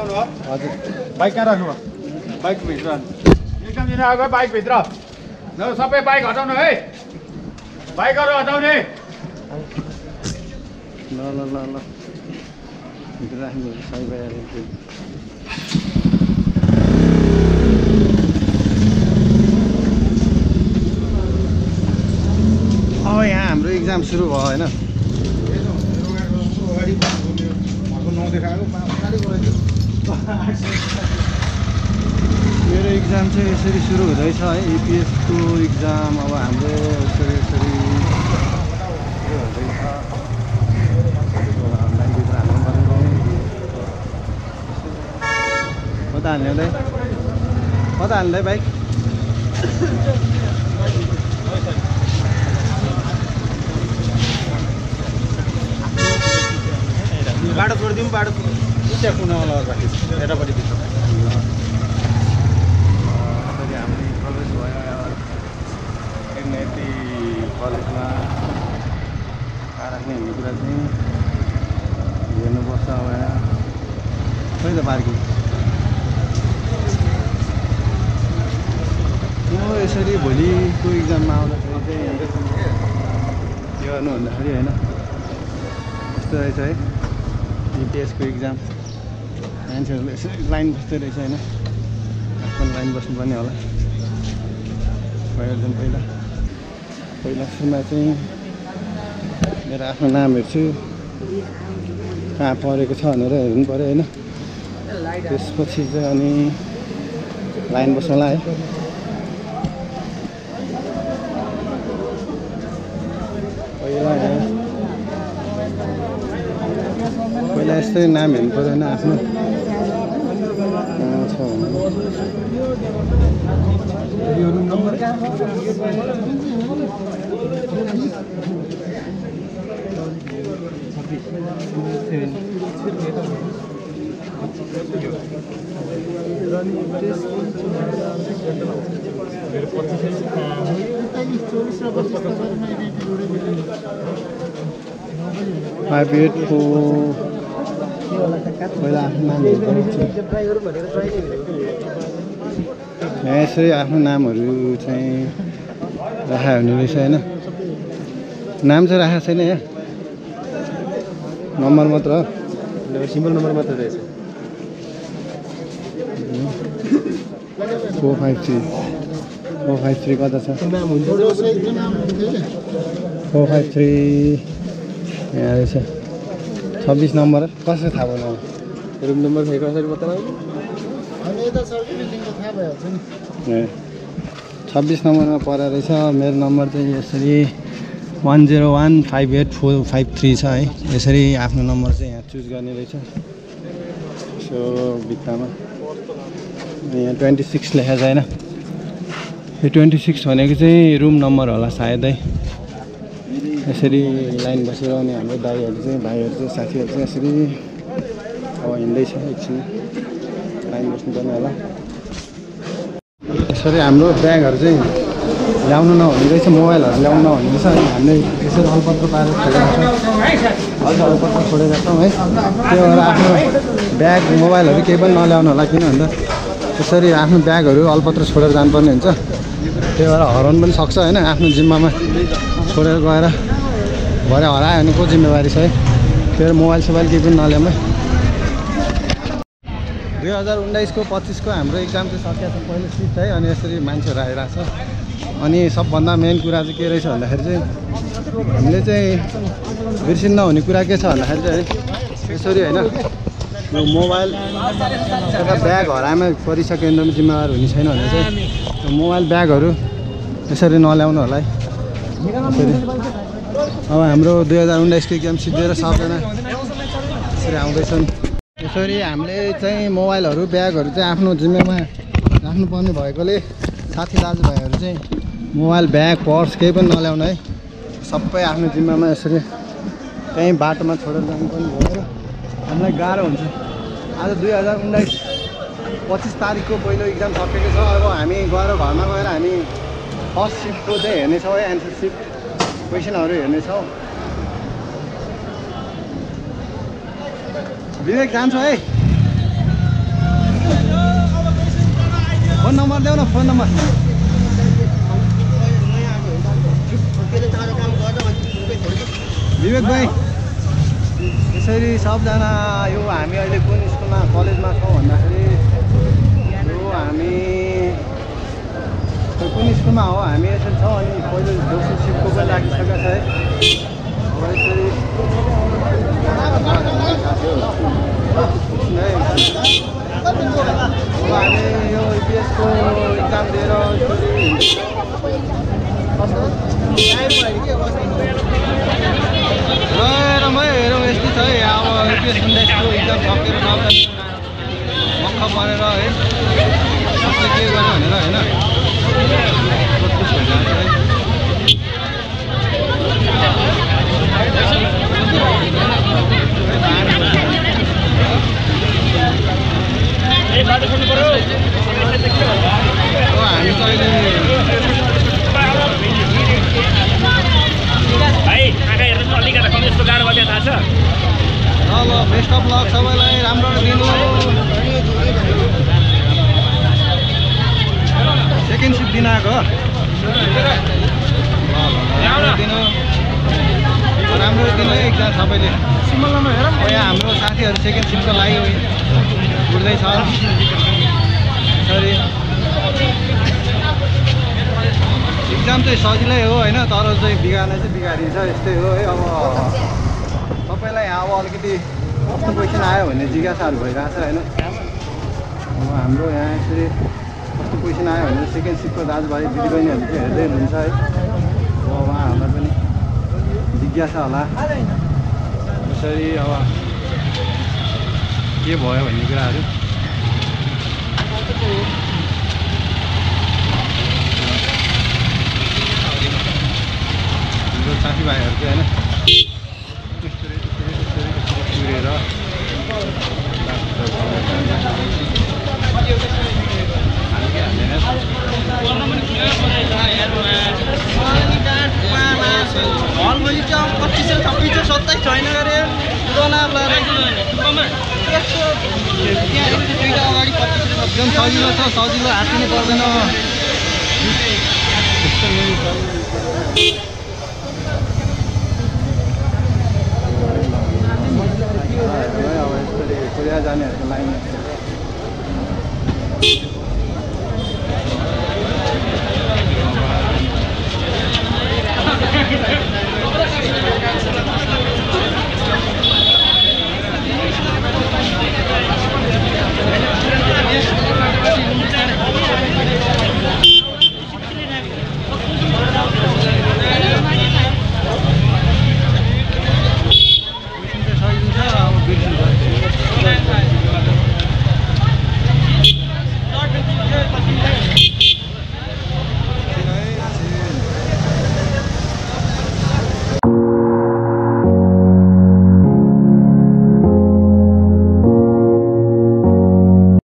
ल्याउनु हो हजुर बाइक कहाँ राख्नु बाइक भित्र एकदम दिन आएको बाइक भित्र न सबै बाइक हटाउनु है बाइकहरू हटाउने ल ल ल ल भित्र राख्नु सही भइहाल्यो अब यहाँ हाम्रो इक्जाम सुरु भयो होइन मेरो इक्जाम चाहिँ यसरी सुरु हुँदैछ है इपिएसको इक्जाम अब हाम्रो यसरी यसरी हुँदैछ लाइनभित्र हाल्नु पर्यो कता हाल्ने कता हाल्दै बाइक बाटो छोडिदिउँ बाटो त्यहाँ कुनामा राखेँ यतापट्टि भित्र यसरी हामी प्रवेश भयो एनआइटी कलेजमा कहाँ राख्ने भन्ने कुरा चाहिँ हेर्नुपर्छ अब यहाँ खोइ त पार्किङ म यसरी भोलिको इक्जाममा आउँदाखेरि चाहिँ के गर्नु भन्दाखेरि होइन यस्तो रहेछ है इपिएसको इक्जाम मान्छेहरूले यसरी लाइन बस्दै रहेछ होइन आफ्नो लाइन बस्नुपर्ने होला पहिला पहिला सुरुमा चाहिँ मेरो आफ्नो नाम हेर्छु कहाँ परेको छ भनेर हेर्नु पऱ्यो होइन त्यसपछि चाहिँ अनि लाइन बस्नुला है पहिला यस्तै नाम हेर्नु पर्दैन आफ्नो छ पहिला आफ्नो नाम यहाँ यसरी आफ्नो नामहरू चाहिँ राखेको हुने रहेछ होइन नाम चाहिँ राखेको छैन यहाँ नम्बर मात्र हो सिम्पल नम्बर मात्र रहेछ 453 कता छ 453 यहाँ रहेछ 26 नम्बर कसरी थाहा भयो रुम नम्बर खै कसरी पत्ता लाग्यो 26 नम्बरमा परेको रहेछ मेरो नम्बर चाहिँ यसरी 10158453 छ है यसरी आफ्नो नम्बर चाहिँ यहाँ चुज गर्ने रहेछ सो भित्तामा यहाँ 26 लेखेको छैन यो 26 भनेको चाहिँ रुम नम्बर होला सायदै यसरी लाइन बसिरहने हाम्रो दाइहरू चाहिँ भाइहरू चाहिँ साथीहरू चाहिँ यसरी अब हिँड्दैछ एकछिन लाइन बस्नुपर्ने होला यसरी हाम्रो ब्यागहरू चाहिँ ल्याउनु नहुने रहेछ मोबाइलहरू ल्याउनु नहुने रहेछ अनि हामीले यसरी अलपत्र पारेर छोडेको छौँ अझ अलपत्र छोडेका छौँ है त्यो भएर आफ्नो ब्याग मोबाइलहरू केही पनि नल्याउनु होला किन भन्दा यसरी आफ्नो ब्यागहरू अलपत्र छोडेर जानुपर्ने हुन्छ त्यही भएर हराउनु पनि सक्छ होइन आफ्नो जिम्मामा छोडेर गएर भरे हरायो भने को जिम्मेवारी छ है फेरि मोबाइल सोबाइल केही पनि नल्याउँ है 2019 को 25 को हाम्रो इक्जाम चाहिँ सकिएको छ पहिलो सिफ्ट है अनि यसरी मान्छेहरू आइरहेको छ अनि सबभन्दा मेन कुरा चाहिँ के रहेछ भन्दाखेरि चाहिँ हामीले चाहिँ बिर्सिन नहुने कुरा के छ भन्दाखेरि चाहिँ यसरी होइन यो मोबाइल एउटा ब्याग हराएमा परिसक्यो भने जिम्मेवार हुने छैन भने चाहिँ मोबाइल ब्यागहरू यसरी नल्याउनु होला है यसरी अब हाम्रो 2019 को इक्जाम सिद्धिएर सबजना यसरी आउँदैछन् यसरी हामीले चाहिँ मोबाइलहरू ब्यागहरू चाहिँ आफ्नो जिम्मेमा राख्नुपर्ने भएकोले साथी दाजुभाइहरू चाहिँ मोबाइल ब्याग पर्स केही पनि नल्याउनु है सबै आफ्नो जिम्मामा यसरी कहीँ बाटोमा छोडेर जानुपर्ने भएर हामीलाई गाह्रो हुन्छ आज 2019 25 तारिकको पहिलो इक्जाम सकेको छ अब हामी गएर घरमा गएर हामी फर्स्ट सिफ्टको चाहिँ हेर्नेछौँ है एन्सर सिफ्ट क्वेसनहरू हेर्नेछौँ विवेक जान्छौँ है फोन नम्बर देऊ न फोन नम्बर विवेक भाइ यसरी सबजना यो हामी अहिले कुन स्कुलमा कलेजमा छौँ भन्दाखेरि यो हामी कुन स्कुलमा हो हामी यसरी छौँ अनि पहिलो दोस्रो सिटको पनि लागिसकेको छ है अब यसरी हामी यो इपिएसको इक्जाम दिएर हेरौँ यस्तो छ है अब इपिएस इन्डेक्सको इक्जाम सकेर मक्ख परेर है कसले के गर्नु भनेर होइन सोधपुछ भइरहेको छ हामी त अहिले भाइ आँखा हेर्नु अलिकति कम यस्तो गाह्रो भयो थाहा छ ल बेस्ट अफ लक सबैलाई राम्रो दिनु सेकेन्ड सिफ्ट दिन आएको राम्रो दिनु है एक्जाम सबैले यहाँ हाम्रो साथीहरू सेकेन्ड सिफ्टको लागि उठ्दैछ सरी एक्जाम चाहिँ सजिलै हो होइन तर चाहिँ बिगार्ने चाहिँ बिगारिन्छ यस्तै हो है अब सबैलाई अब अलिकति कस्तो क्वेसन आयो भन्ने जिज्ञासाहरू भइरहेछ होइन अब हाम्रो यहाँ यसरी कस्तो क्वेसन आयो भने सेकेन्ड सिफ्टको दाजुभाइ दिदीबहिनीहरू चाहिँ हेर्दै हुनुहुन्छ है अब उहाँहरूलाई पनि जिज्ञासा होला यसरी अब के भयो भन्ने कुराहरू हाम्रो साथीभाइहरू चाहिँ होइन चुरेर छैन गरे एकदम सजिलो छ सजिलो हात पनि पर्दैन